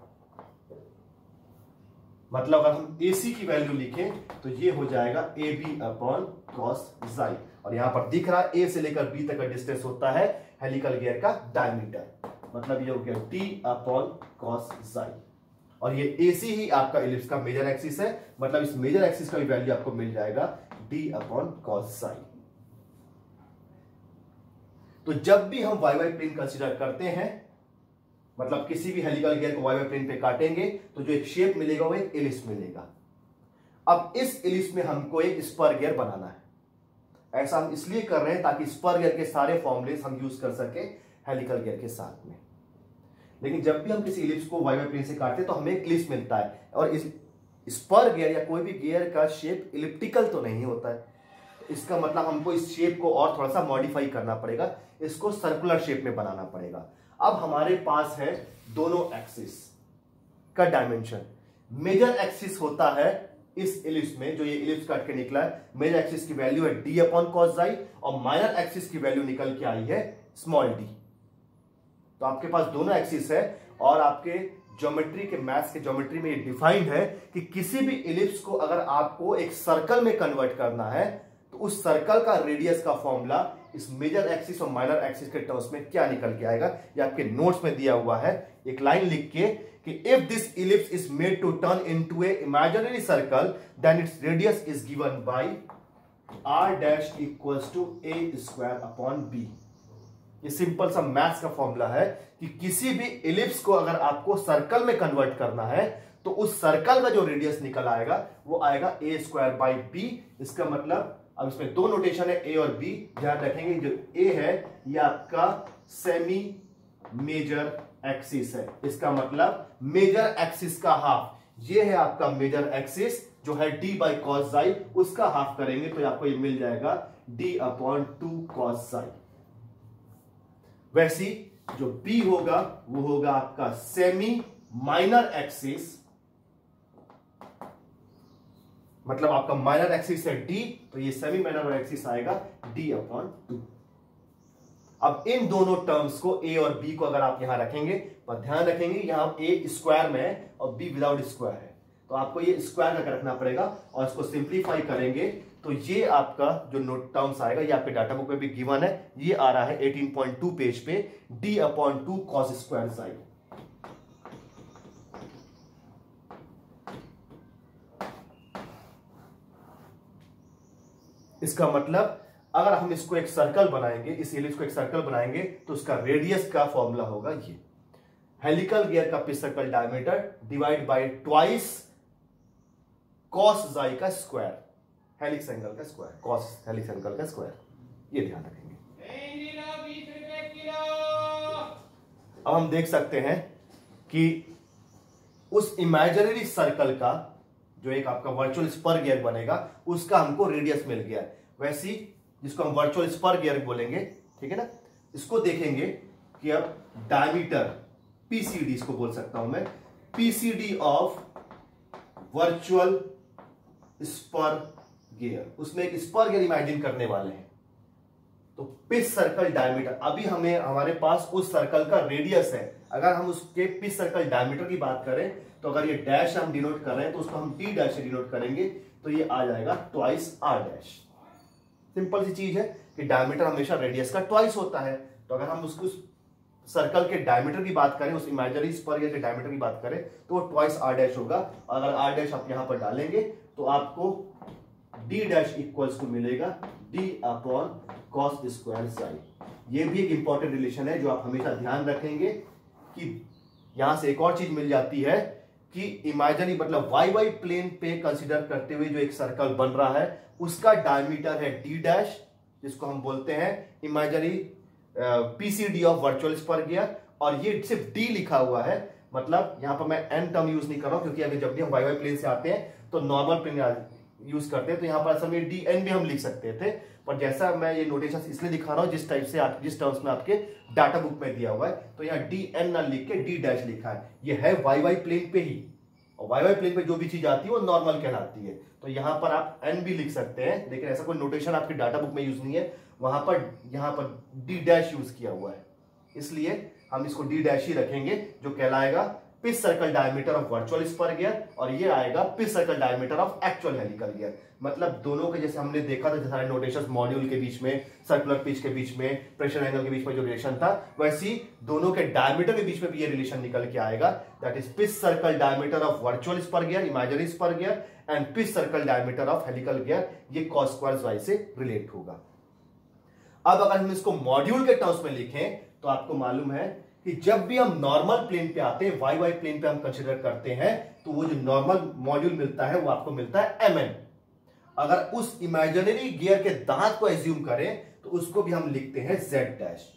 मतलब अगर हम ए सी की वैल्यू लिखें तो ये हो जाएगा ए बी अपॉन कॉस जाई। और यहां पर दिख रहा है ए से लेकर बी तक का डिस्टेंस होता है हेलिकल गियर का डायमीटर, मतलब ये हो गया टी अपॉन कॉस जाई। और ये ए सी ही आपका इलिप्स का मेजर एक्सिस है, मतलब इस मेजर एक्सिस का भी वैल्यू आपको मिल जाएगा डी अपॉन कॉस साई। तो जब भी हम वाई वाई प्लेन कंसीडर करते हैं मतलब किसी भी हेलिकल गियर को वाई वाई प्लेन पे काटेंगे तो जो एक शेप मिलेगा वो एक एलिप्स मिलेगा। अब इस एलिप्स में हमको एक स्पर गियर बनाना है। ऐसा हम इसलिए कर रहे हैं ताकि स्पर गियर के सारे फॉर्मूलेस हम यूज कर सके हेलिकल गियर के साथ में। लेकिन जब भी हम किसी एलिप्स को वाई वाई प्लेन से काटते हैं तो हमें एक एलिप्स मिलता है, और इस स्पर गियर या कोई भी गियर का शेप इलिप्टिकल तो नहीं होता है। इसका मतलब हमको इस शेप को और थोड़ा सा मॉडिफाई करना पड़ेगा, इसको सर्कुलर शेप में बनाना पड़ेगा। अब हमारे पास है दोनों एक्सिस का डायमेंशन। मेजर एक्सिस होता है इस एलिप्स में, जो ये एलिप्स काट के निकला है, मेजर एक्सिस की वैल्यू है डी अपॉन कॉस जाई, और माइनर एक्सिस की वैल्यू निकल के आई है स्मॉल डी। तो आपके पास दोनों एक्सिस है, और आपके ज्योमेट्री के मैथ्स के ज्योमेट्री में ये डिफाइंड है कि किसी भी एलिप्स को अगर आपको एक सर्कल में कन्वर्ट करना है तो उस सर्कल का रेडियस का फॉर्मूला इस मेजर एक्सिस और माइनर एक्सिस के टर्म्स में क्या निकल के आएगा, ये आपके नोट्स में दिया हुआ है। एक लाइन लिख के कि if this ellipse is made to turn into a imaginary circle then its radius is given by R dash equals to A square upon B. ये सिंपल सा मैथ्स का फॉर्मूला है कि किसी भी इलिप्स को अगर आपको सर्कल में कन्वर्ट करना है तो उस सर्कल का जो रेडियस निकल आएगा वो आएगा ए स्क्वायर बाई बी। इसका मतलब अब इसमें दो नोटेशन है ए और बी, ध्यान रखेंगे। जो ए है ये आपका सेमी मेजर एक्सिस है, इसका मतलब मेजर एक्सिस का हाफ। ये है आपका मेजर एक्सिस जो है डी बाई कॉस जाई, उसका हाफ करेंगे तो आपको ये मिल जाएगा डी अपॉन टू कॉस जाई। वैसी जो बी होगा वो होगा आपका सेमी माइनर एक्सिस, मतलब आपका माइनर एक्सिस है डी, तो ये सेमी माइनर एक्सिस आएगा डी अपॉन टू। अब इन दोनों टर्म्स को ए और बी को अगर आप यहां रखेंगे, पर ध्यान रखेंगे यहां ए स्क्वायर में है और बी विदाउट स्क्वायर है, तो आपको ये स्क्वायर करके रखना पड़ेगा, और इसको सिंप्लीफाई करेंगे तो ये आपका जो नोट टर्म्स आएगा, ये आपके डाटा बुक में भी गिवन है, ये आ रहा है अठारह पॉइंट टू पेज पे D upon two cos square psi. इसका मतलब अगर हम इसको एक सर्कल बनाएंगे, इस एलिप्स को एक सर्कल बनाएंगे तो उसका रेडियस का फॉर्मूला होगा ये हेलिकल गियर का pitch circle diameter divide by twice cos psi का स्क्वायर, हेलिक्स एंगल का स्क्वायर, कॉस हेलिक्स एंगल का स्क्वायर, ये ध्यान रखेंगे। अब हम देख सकते हैं कि उस इमेजिनरी सर्कल का जो एक आपका वर्चुअल स्पर गियर बनेगा उसका हमको रेडियस मिल गया है। वैसी जिसको हम वर्चुअल स्पर गियर बोलेंगे, ठीक है ना, इसको देखेंगे कि अब डायमीटर पीसीडी इसको बोल सकता हूं मैं, PCD of virtual spur gear, उसमें एक स्पर गियर इमेजिन करने वाले हैं। तो पिच सर्कल डायमीटर, अभी हमें हमारे पास उस सर्कल का रेडियस है, अगर हम उसके पिच सर्कल डायमीटर की बात करें तो अगर ये डैश हम डिनोट कर रहे हैं तो उसको हम टी डैश से डिनोट करेंगे, तो ये आ जाएगा ट्वाइस आर डैश। सिंपल सी चीज है कि डायमीटर हमेशा रेडियस का ट्वाइस होता है, तो अगर हम उसको सर्कल के डायमीटर की बात करें, उस इमेजिनरी स्पर गियर के डायमीटर की बात करें तो वो ट्वाइस आर डैश होगा। अगर आर डैश आप यहां पर डालेंगे तो आपको डी डैश इक्वल्स टू मिलेगा D upon cos square psi. ये भी एक इंपॉर्टेंट रिलेशन है जो आप हमेशा ध्यान रखेंगे कि यहां से एक और चीज मिल जाती है कि इमेजिनरी मतलब वाई वाई प्लेन पे कंसीडर करते हुए जो एक सर्कल बन रहा है उसका डायमीटर है डी डैश, जिसको हम बोलते हैं imaginary PCD of virtual spur gear, और ये सिर्फ डी लिखा हुआ है। मतलब यहां पर मैं एन टर्म यूज नहीं कर रहा हूं क्योंकि अगर जब भी हम वाई वाई प्लेन से आते हैं तो नॉर्मल प्लेन यूज करते हैं, तो यहां पर असल में डी एन भी हम लिख सकते थे, पर जैसा मैं ये नोटेशन इसलिए दिखा रहा हूं जिस टाइप से आप जिस टर्म्स में आपके डाटा बुक में दिया हुआ है, तो यहाँ डी एन ना लिख के डी डैश लिखा है। ये है वाई वाई प्लेन पे ही, और वाई वाई प्लेन पे जो भी चीज आती है वो नॉर्मल कहलाती है, तो यहां पर आप एन भी लिख सकते हैं, लेकिन ऐसा कोई नोटेशन आपके डाटा बुक में यूज नहीं है, वहां पर यहां पर डी डैश यूज किया हुआ है, इसलिए हम इसको डी डैश ही रखेंगे जो कहलाएगा pitch circle diameter of virtual spur gear, और ये आएगा pitch circle diameter of actual helical gear. मतलब दोनों के जैसे हमने देखा था सारे नोटेशन मॉड्यूल के बीच में, सर्कुलर पिच के बीच में, प्रेशर एंगल के बीच में जो रिलेशन था, वैसी दोनों के डायमीटर के बीच में भी ये रिलेशन निकल के आएगा, that is pitch circle diameter of virtual spur gear, imaginary spur gear, and pitch circle diameter of helical gear, ये कॉस स्क्वायर वाई से रिलेट होगा। अब अगर हम इसको मॉड्यूल के टर्म्स में लिखें तो आपको मालूम है कि जब भी हम नॉर्मल प्लेन पे आते हैं, वाई वाई प्लेन पे हम कंसीडर करते हैं, तो वो जो नॉर्मल मॉड्यूल मिलता है वो आपको मिलता है एम एन। अगर उस इमेजिनरी गियर के दांत को एज्यूम करें तो उसको भी हम लिखते हैं जेड डैश।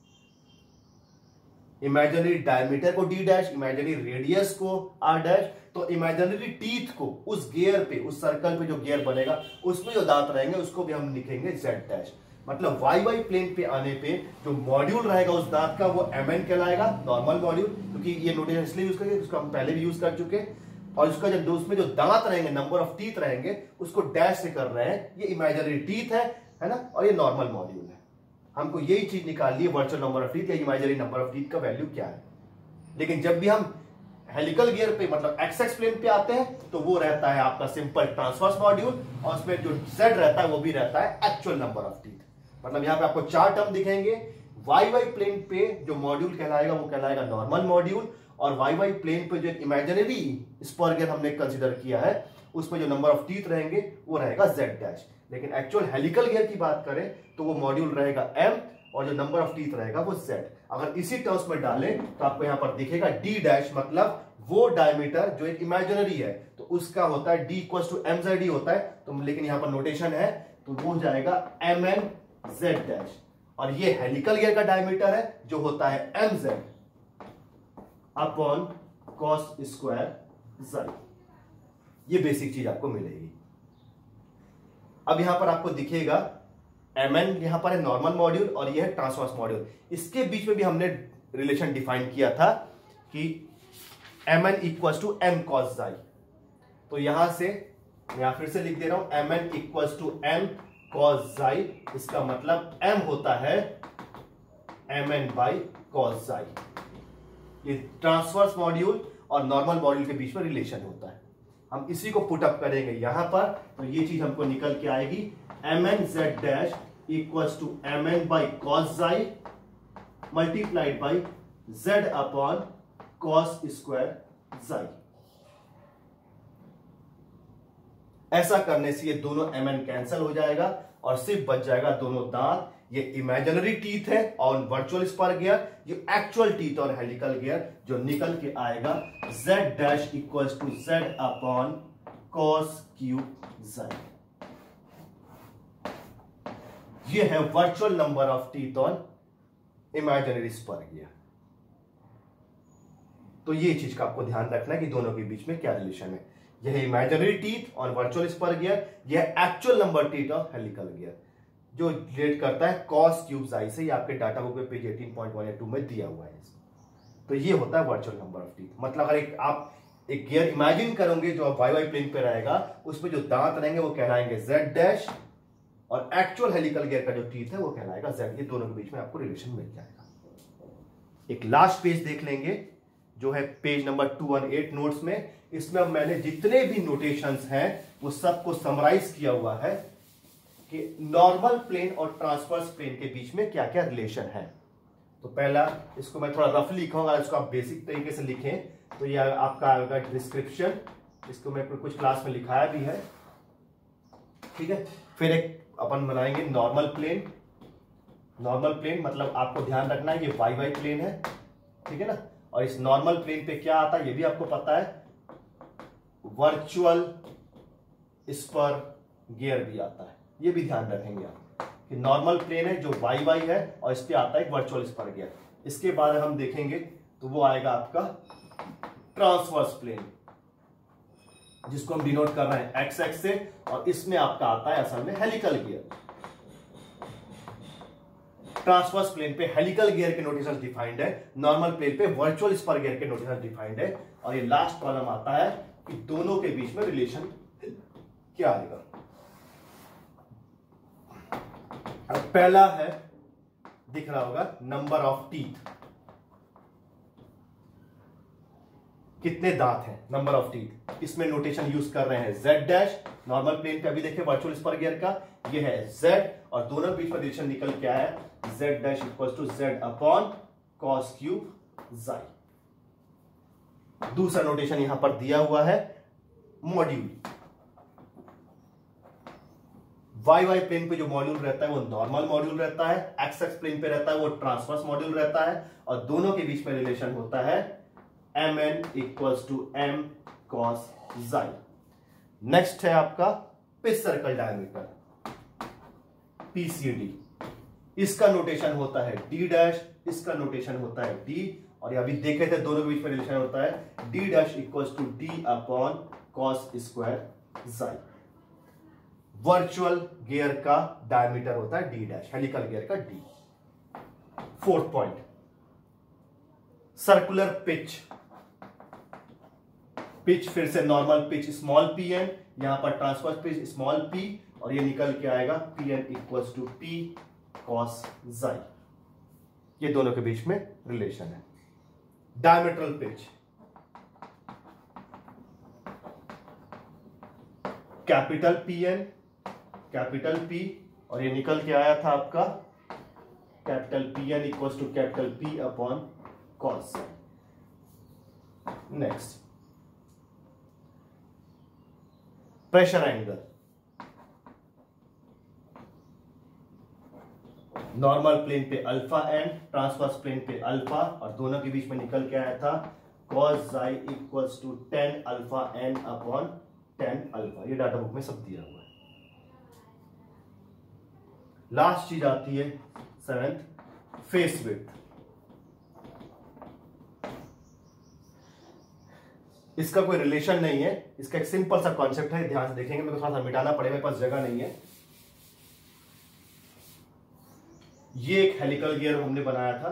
इमेजिनरी डायमीटर को डी डैश, इमेजिनरी रेडियस को आर डैश, तो इमेजिनरी टीथ को उस गियर पे, उस सर्कल पे जो गियर बनेगा उसमें जो दांत रहेंगे उसको भी हम लिखेंगे जेड डैश। मतलब वाई वाई प्लेन पे आने पे जो मॉड्यूल रहेगा उस दांत का वो एम एन कहलाएगा, नॉर्मल मॉड्यूल, क्योंकि ये नोटेशन इसलिए यूज करेंगे, उसको हम पहले भी यूज कर चुके। और उसका जो उसमें जो दांत रहेंगे, नंबर ऑफ टीथ रहेंगे, उसको डैश से कर रहे हैं, ये इमेजिनरी टीथ है है ना, और ये नॉर्मल मॉड्यूल है। हमको यही चीज निकालनी है, वर्चुअल नंबर ऑफ टीथ या इमेजिनरी नंबर ऑफ टीथ का वैल्यू क्या है। लेकिन जब भी हम हेलिकल गियर पे मतलब एक्स एक्स प्लेन पे आते हैं तो वो रहता है आपका सिंपल ट्रांसवर्स मॉड्यूल, और उसमें जो जेड रहता है वो भी रहता है एक्चुअल नंबर ऑफ टीथ। मतलब यहां पे आपको चार टर्म दिखेंगे। वाई वाई प्लेन पे जो मॉड्यूल कहलाएगा वो कहलाएगा नॉर्मल मॉड्यूल, और वाई वाई प्लेन पे जो इमेजिनरी स्पर गियर हमने कंसीडर किया है उसमें जो नंबर ऑफ टीथ रहेंगे वो रहेगा जेड डैश। लेकिन एक्चुअल हेलिकल गियर की बात करें तो वो मॉड्यूल रहेगा एम, और जो नंबर ऑफ टीथ रहेगा वो जेड। अगर इसी टर्म्स में डालें तो आपको यहां पर दिखेगा डी डैश, मतलब वो डायमीटर जो एक इमेजिनरी है तो उसका होता है D equal to M Z ही होता है, तो लेकिन यहां पर नोटेशन है तो वो हो जाएगा एम एन जेड डैश। और ये हेलिकल गियर का डायमीटर है जो होता है M Z upon cos square Z. ये बेसिक चीज आपको मिलेगी। अब यहां पर आपको दिखेगा एम एन यहां पर है नॉर्मल मॉड्यूल और यह है ट्रांसवर्स मॉड्यूल। इसके बीच में भी हमने रिलेशन डिफाइन किया था कि M N equal to M cos Z. तो यहां से मैं यहां फिर से लिख दे रहा हूं M N equal to M cos Z. इसका मतलब m होता है M N by cos Z. ये ट्रांसवर्स मॉड्यूल और नॉर्मल मॉड्यूल के बीच में रिलेशन होता है। हम इसी को पुट अप करेंगे यहां पर, तो ये चीज हमको निकल के आएगी M N Z dash equal to M N by cos Z multiplied by Z upon cos square Z. ऐसा करने से ये दोनों mn कैंसिल हो जाएगा और सिर्फ बच जाएगा दोनों दांत। ये इमेजिनरी टीथ है और वर्चुअल स्पर गियर, ये एक्चुअल टीथ और हेलिकल गियर जो निकल के आएगा z dash equals to z upon cos cube z। ये है virtual number of teeth on imaginary spur gear. तो ये चीज का आपको ध्यान रखना है कि दोनों के बीच में क्या रिलेशन है। यह है इमेजिनरी टीथ और वर्चुअल स्पर गियर, यह actual number teeth of helical gear जो रिलेट करता है कॉस क्यूब जेड से। ये आपके डाटा बुक में page eighteen point one two में दिया हुआ है। तो ये होता है वर्चुअल नंबर ऑफ टीथ। मतलब अगर एक आप एक गियर इमेजिन करोगे जो वाई वाई प्लेन पे रहेगा, उसमें जो दांत रहेंगे वो कहलाएंगे जेड डैश, और एक्चुअल हेलिकल गियर का जो टीथ है वो कहलाएगा जेड। ये दोनों के बीच में आपको रिलेशन मिल जाएगा। एक लास्ट पेज देख लेंगे जो है page number two one eight notes में। इसमें अब मैंने जितने भी नोटेशंस हैं वो सबको समराइज किया हुआ है कि नॉर्मल प्लेन और ट्रांसवर्स प्लेन के बीच में क्या क्या रिलेशन है। तो पहला इसको मैं थोड़ा रफली लिखूंगा, इसको आप बेसिक तरीके से लिखें तो ये आपका आएगा डिस्क्रिप्शन। इसको मैं कुछ क्लास में लिखाया भी है, ठीक है। फिर एक अपन बनाएंगे नॉर्मल प्लेन। नॉर्मल प्लेन मतलब आपको ध्यान रखना है ये वाई वाई प्लेन है, ठीक है ना। और इस नॉर्मल प्लेन पे क्या आता है ये भी आपको पता है, वर्चुअल स्पर गियर भी आता है। ये भी ध्यान रखेंगे आप कि नॉर्मल प्लेन है जो वाई वाई है और इस पे आता है वर्चुअल स्पर गियर। इसके बाद हम देखेंगे तो वो आएगा आपका ट्रांसवर्स प्लेन जिसको हम डिनोट कर रहे हैं एक्स एक्स से, और इसमें आपका आता है असल में हेलिकल गियर। ट्रांसवर्स प्लेन पे हेलिकल गियर के नोटेशन डिफाइंड है, नॉर्मल प्लेन पे वर्चुअल स्पर गियर के नोटेशन डिफाइंड है। और ये लास्ट कॉलम आता है कि दोनों के बीच में रिलेशन क्या आएगा। अब पहला है, दिख रहा होगा नंबर ऑफ टीथ, कितने दांत हैं, नंबर ऑफ टीथ। इसमें नोटेशन यूज कर रहे हैं जेड डैश। नॉर्मल प्लेन पे अभी देखिए वर्चुअल स्पर गियर का ये है जेड, और दोनों बीच में रिलेशन निकल के आया है Z dash equal to Z upon cos cube Z. दूसरा नोटेशन यहां पर दिया हुआ है मॉड्यूल। वाई वाई प्लेन पे जो मॉड्यूल रहता है वो नॉर्मल मॉड्यूल रहता है, एक्स एक्स प्लेन पे रहता है वो ट्रांसवर्स मॉड्यूल रहता है, और दोनों के बीच में रिलेशन होता है M N equals to M cos psi. Next है आपका पिच सर्कल डायमीटर, पीसीडी। इसका नोटेशन होता है डी डैश, इसका नोटेशन होता है डी, और अभी देखे थे दोनों के बीच में रिलेशन होता है D dash equals to D upon cos square psi. Virtual gear का डायमीटर होता है डी डैश, हेलिकल गियर का D. Fourth point, circular pitch. Pitch फिर से normal pitch small P N, यहां पर ट्रांसवर्स पिच स्मॉल पी, और ये निकल के आएगा P N equals to P cos psi. ये दोनों के बीच में रिलेशन है। Diametral pitch, capital P N, capital P, और ये निकल के आया था आपका capital P N equals to capital P upon cos. Next, pressure angle. Normal plane पे अल्फा एन, ट्रांसवर्स प्लेन पे अल्फा, और दोनों के बीच में निकल के आया था cos psi equals to tan alpha N upon tan alpha. ये डाटा बुक में सब दिया हुआ है। लास्ट चीज आती है सेवेंथ, फेस विड्थ। इसका कोई रिलेशन नहीं है, इसका एक सिंपल सा कॉन्सेप्ट है, ध्यान से देखेंगे। मेरे को थोड़ा सा मिटाना पड़ेगा, मेरे पास जगह नहीं है। ये एक हेलिकल गियर हमने बनाया था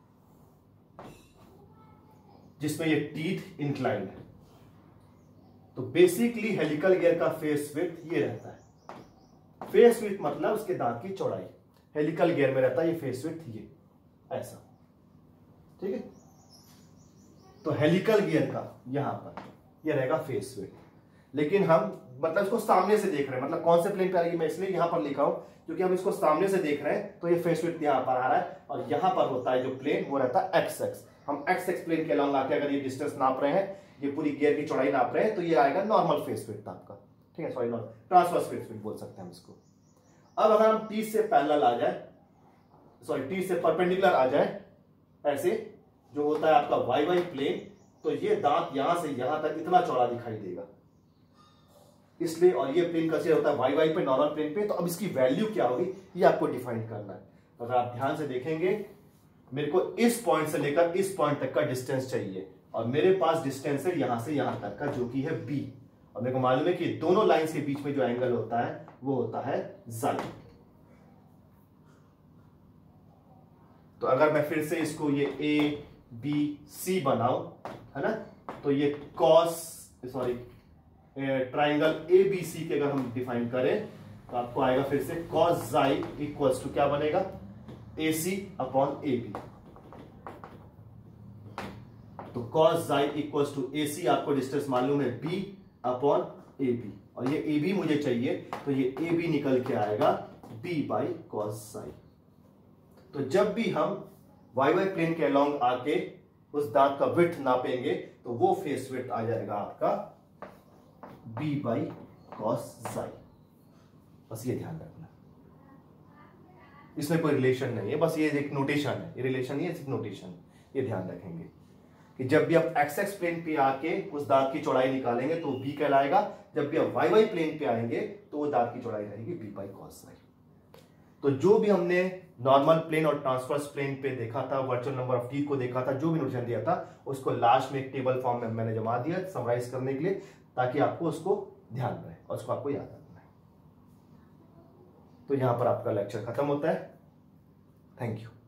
जिसमें ये टीथ इंक्लाइंड है। तो बेसिकली हेलिकल गियर का फेस विड्थ ये रहता है। फेस विड्थ मतलब उसके दांत की चौड़ाई। हेलिकल गियर में रहता है ये फेस विड्थ, ये ऐसा, ठीक है। तो हेलिकल गियर का यहां पर ये रहेगा फेस विड्थ, लेकिन हम मतलब इसको सामने से देख रहे हैं, मतलब कौन से प्लेन पे आ रही है मैं इसलिए यहां पर लिखा हूं क्योंकि हम इसको सामने से देख रहे हैं। तो ये फेस विड्थ यहां पर आ रहा है, और यहां पर होता है जो प्लेन वो रहता है एक्स एक्स। हम एक्स एक्स प्लेन के अलाउंग आके अगर ये डिस्टेंस नाप रहे हैं, ये पूरी गियर की चौड़ाई नाप रहे हैं, तो ये आएगा नॉर्मल फेस विड्थ आपका, ठीक है। Sorry, normal transverse face width बोल सकते हैं हम इसको। अब अगर हम टी से पैरेलल आ जाए, सॉरी टी से परपेंडिकुलर आ जाए, ऐसे जो होता है आपका वाई वाई प्लेन, तो ये दांत यहां से यहां तक इतना चौड़ा दिखाई देगा, इसलिए। और ये प्लेन कैसे होता है वाई वाई पे, नॉर्मल प्लेन पे। तो अब इसकी वैल्यू क्या होगी ये आपको डिफाइन करना है। तो अगर आप ध्यान से देखेंगे, मेरे को इस पॉइंट से लेकर इस पॉइंट तक का डिस्टेंस चाहिए, और मेरे पास डिस्टेंस है यहां से यहां तक का जो कि है बी, और मेरे को मालूम है कि दोनों लाइन के बीच में जो एंगल होता है वो होता है जाई। तो अगर मैं फिर से इसको ये ए बी सी बनाऊं, है ना, तो ये cos sorry triangle A B C के अगर हम डिफाइन करें तो आपको आएगा फिर से कॉस जाई इक्वल्स टू क्या बनेगा, A C upon A B. तो cos psi equals to A C, आपको डिस्टेंस मालूम है बी अपॉन ए बी, और ये ए बी मुझे चाहिए, तो ये ए बी निकल के आएगा बी बाई कॉस जाई। तो जब भी हम वाई वाई प्लेन के अलोंग आके उस दांत का विड्थ नापेंगे तो वो फेस विड्थ आ जाएगा आपका बी बाई कॉस जाई। बस ये ध्यान रखना, इसमें कोई रिलेशन नहीं है, बस ये एक नोटेशन है, ये रिलेशन नहीं है, सिर्फ नोटेशन। ये ध्यान रखेंगे कि जब भी आप एक्स एक्स प्लेन पे आके उस दांत की चौड़ाई निकालेंगे तो बी कहलाएगा, जब भी आप वाई वाई प्लेन पे आएंगे तो वो दांत की चौड़ाई रहेगी बी बाई कॉस जाई। तो जो भी हमने नॉर्मल प्लेन और ट्रांसवर्स प्लेन पे देखा था, वर्चुअल नंबर ऑफ टीथ को देखा था, जो भी नोटेशन दिया था, उसको लास्ट में एक टेबल फॉर्म में मैंने जमा दिया समराइज करने के लिए, ताकि आपको उसको ध्यान रहे और उसको आपको याद रखना है। तो यहां पर आपका लेक्चर खत्म होता है। Thank you.